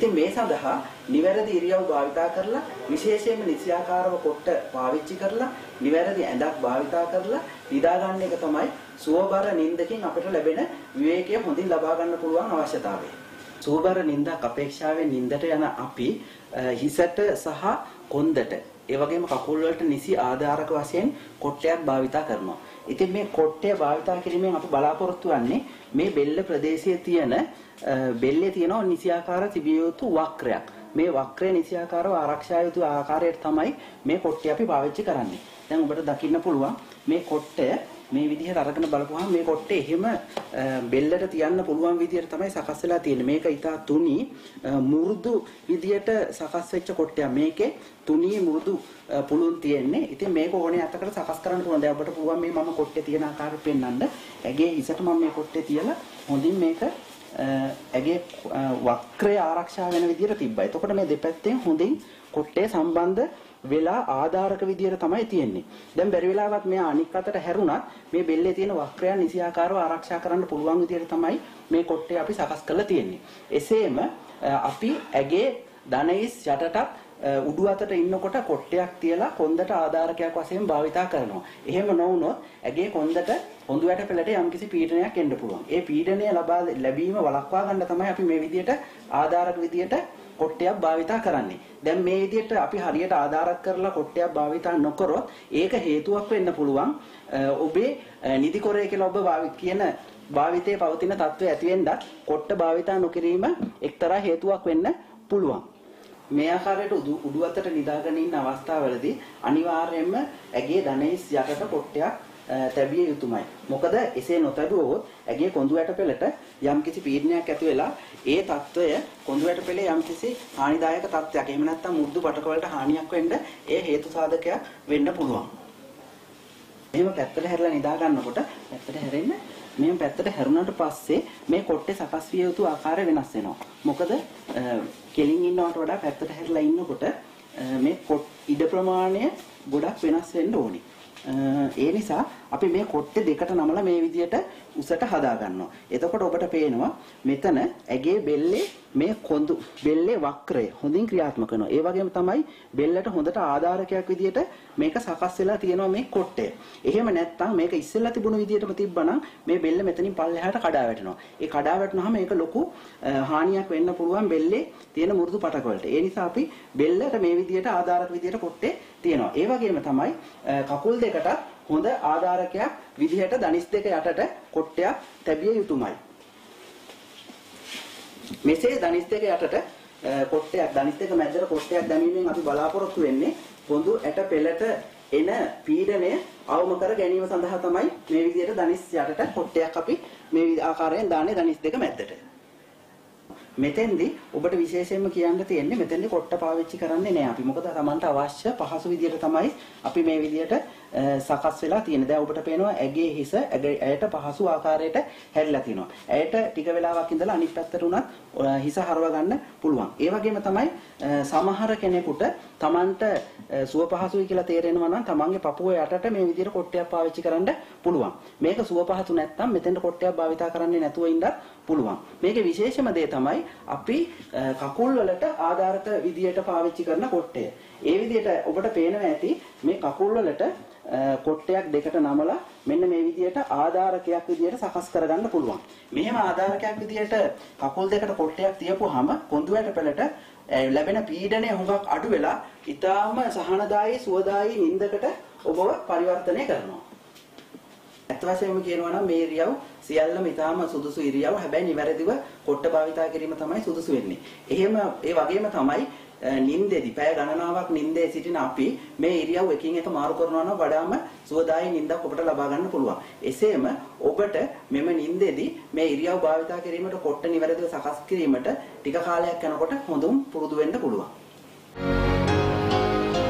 ඉතින් මේ සඳහා නිවැරදි ඉරියව් භාවිතා කරලා විශේෂයෙන්ම නිසියාකාරව කොට පාවිච්චි කරලා නිවැරදි ඇඳක් භාවිතා කරලා නිදා ගන්න එක තමයි සුවබර නිින්දකින් අපිට ලැබෙන විවේකය හොඳින් ලබා ගන්න පුළුවන් අවශ්‍යතාවය. සුවබර නිින්දක් අපේක්ෂාවෙන් නිින්දට යන අපි හිසට සහ කොන්දට ඒ වගේම කකුල් වලට නිසි ආධාරක වශයෙන් කොට්ටයක් භාවිතා කරනවා. ඉතින් මේ කොට්ටය භාවිතා කිරීමෙන් අපි බලාපොරොත්තු වෙන්නේ මේ බෙල්ල ප්‍රදේශයේ තියෙන බෙල්ලේ තියෙන නිසියාකාර තිබිය යුතු වක්‍රයක්. මේ වක්‍රය නිසියාකාරව ආරක්ෂා යුතු ආකාරයට තමයි මේ කොට්ටය අපි පාවිච්චි කරන්නේ. දැන් ඔබට දකින්න පුළුවන් මේ කොට්ටය මේ විදිහට අරගෙන බලපුවහම මේ කොට්ටේ එහෙම බෙල්ලට තියන්න පුළුවන් විදිහට තමයි සකස් වෙලා තියෙන්නේ. මේක ඊටා තුනි මුරුදු විදිහට සකස් වෙච්ච කොට්ටයක්. මේකේ තුනි මුරුදු පුළුන් තියෙන්නේ. ඉතින් මේක ඕනේ අතකට සකස් කරන්න පුළුවන්. දැන් ඔබට පුළුවන් මේ මම කොට්ටේ තියෙන ආකාරය පෙන්වන්න. ඇගේ හිසට මම මේ කොට්ටේ තියලා හොඳින් මේක ඇගේ වක්‍රය ආරක්ෂා වෙන විදිහට තිබ්බා. එතකොට මේ දෙපැත්තෙන් හොඳින් කොට්ටේ සම්බන්ධ වෙලා ආධාරක විදියට තමයි තියෙන්නේ. දැන් බැරි වෙලාවත් මෙයා අනික් අතට හැරුණත් මේ බෙල්ලේ තියෙන වක්‍රයන් නිසියාකාරව ආරක්ෂා කරන්න පුළුවන් විදියට තමයි මේ කොට්ටේ අපි සකස් කරලා තියෙන්නේ. එසේම අපි ඇගේ දණහිස් යටටත් උඩු අතට ඉන්නකොට කොට්ටයක් තියලා කොන්දට ආධාරකයක් වශයෙන් භාවිතා කරනවා. එහෙම නොවුනොත් ඇගේ කොන්දට හොඳු වැට පෙළට යම්කිසි පීඩනයක් එන්න පුළුවන්. ඒ පීඩනය ලැබීම වළක්වා ගන්න තමයි අපි මේ විදියට ආධාරක විදියට කොට්ටයක් භාවිතා කරන්නේ. දැන් මේ විදිහට අපි හරියට ආධාරක කරලා කොට්ටයක් භාවිතා නොකරොත් ඒක හේතුවක් වෙන්න පුළුවන් ඔබේ නිදි කොරේ කියලා ඔබ කියන භාවිතයේ පවතින තත්ත්වය ඇති වෙන්නත් කොට්ට භාවිතා නොකිරීම එක්තරා හේතුවක් වෙන්න පුළුවන්. මේ ආකාරයට උඩු අතට නිදාගෙන ඉන්න අවස්ථාවවලදී අනිවාර්යයෙන්ම ඇගේ දණහිස් යටට කොට්ටයක් තැබිය යුතුමයි. මොකද එසේ නොතැබුවොත් ඇගේ කොඳු වැට පෙළට යම්කිසි පීඩනයක් ඇති වෙලා ඒ తত্ত্বය කොඳු වැට පෙළේ යම්කිසි හානිදායක තත්ත්වයක් එහෙම නැත්නම් මුරුදු බටක වලට හානියක් වෙන්න ඒ හේතු සාධකයක් වෙන්න පුළුවන්. එහෙම පැත්තට හැරලා නිදා ගන්නකොට පැත්තට හැරෙන්න මේ පැත්තට හැරුණාට පස්සේ මේ කොට්ටේ සකස් විය යුතු ආකාරය වෙනස් වෙනවා. මොකද කෙලින් ඉන්නවට වඩා පැත්තට හැරලා ඉන්නකොට මේ ඉඩ ප්‍රමාණය ගොඩක් වෙනස් වෙන්න ඕනේ. ඒ නිසා අපි මේ කොට්ටේ දෙකට නමලා මේ විදියට උසට හදා ගන්නවා. එතකොට ඔබට පේනවා මෙතන ඇගේ බෙල්ලේ මේ කොඳු බෙල්ලේ වක්‍රය හොඳින් ක්‍රියාත්මක වෙනවා. ඒ වගේම තමයි බෙල්ලට හොඳට ආධාරකයක් විදියට මේක සකස් වෙලා තියෙනවා මේ කොට්ටය. එහෙම නැත්නම් මේක ඉස්සෙල්ලා තිබුණු විදියටම තිබ්බනම් මේ බෙල්ල මෙතනින් පල්ලෙහාට කඩා වැටෙනවා. ඒ කඩා වැටුනහම ඒක ලොකු හානියක් වෙන්න පුළුවන් බෙල්ලේ තියෙන මුරුදු පටක වලට. ඒ නිසා අපි බෙල්ලට මේ විදියට ආධාරක විදියට කොට්ටේ තියෙනවා. ඒ වගේම තමයි කකුල් දෙකට හොඳ ආධාරකයක් විදිහට දණහිස් දෙක යටට කොට්ටයක් තැබිය යුතුමයි. මෙසේ දණහිස් දෙක යටට කොට්ටයක් දණහිස් දෙක මැදට කොට්ටයක් දැමීමෙන් අපි බලාපොරොත්තු වෙන්නේ පොඳු ඇට පෙළට එන පීඩනය අවම කර ගැනීම සඳහා තමයි මේ විදිහට දණහිස් යටට කොට්ටයක් අපි මේ ආකාරයෙන් දාන්නේ දණහිස් දෙක මැදට. මෙතෙන්දී ඔබට විශේෂයෙන්ම කියන්න තියෙන්නේ මෙතෙන්දී කොට්ට පාවිච්චි කරන්නේ නැහැ අපි. මොකද Tamanට අවශ්‍ය පහසු විදියට තමයි අපි මේ විදියට සකස් වෙලා තියෙන්නේ. දැන් ඔබට පේනවා ඇගේ හිස ඇයට පහසු ආකාරයට හැරිලා තියෙනවා. ඇයට ටික වෙලාවක් ඉඳලා අනිත් පැත්තට උනත් හිස හරව ගන්න පුළුවන්. ඒ වගේම තමයි සමහර කෙනෙකුට Tamanට සුව පහසුයි කියලා තේරෙනවා නම් Tamanගේ පපුව යටට මේ විදියට කොට්ටයක් පාවිච්චි කරන්න පුළුවන්. මේක සුව පහසු නැත්නම් මෙතෙන්ට කොට්ටයක් භාවිතා කරන්නේ නැතුව ඉන්නත් පුළුවන්. මේකේ විශේෂම දේ තමයි අපි කකුල් වලට ආධාරක විදියට පාවිච්චි කරන කොට්ටය. ඒ විදියට ඔබට පේනවා ඇති මේ කකුල් වලට කොට්ටයක් දෙකට නමලා මෙන්න මේ විදියට ආධාරකයක් විදියට සකස් කරගන්න පුළුවන්. මෙහෙම ආධාරකයක් විදියට කකුල් දෙකට කොට්ටයක් තියපුවාම කොඳු වැට පෙළට ලැබෙන පීඩනය හුඟක් අඩු වෙලා ඊටාම සහනදායී සුවදායී නිින්දකට ඔබව පරිවර්තනය කරනවා. ඇත්ත වශයෙන්ම කියනවා නම් මේ ඉරියව් සියල්ලම ඊටාම සුදුසු ඉරියව්. හැබැයි නිවැරදිව කොට්ට භාවිතා කිරීම තමයි සුදුසු වෙන්නේ. එහෙම ඒ වගේම තමයි නිින්දේදී පැය ගණනාවක් නිින්දේ සිටින අපි මේ ඉරියව් එකින් එක මාරු කරනවා නම් වඩාම සුවදායී නිින්දක් ඔබට ලබා ගන්න පුළුවන්. එසේම ඔබට මෙම නිින්දේදී මේ ඉරියව් භාවිතා කිරීමට කොට්ට නිවැරදිව සකස් කිරීමට ටික කාලයක් යනකොට හොඳුම් පුරුදු වෙන්න පුළුවන්.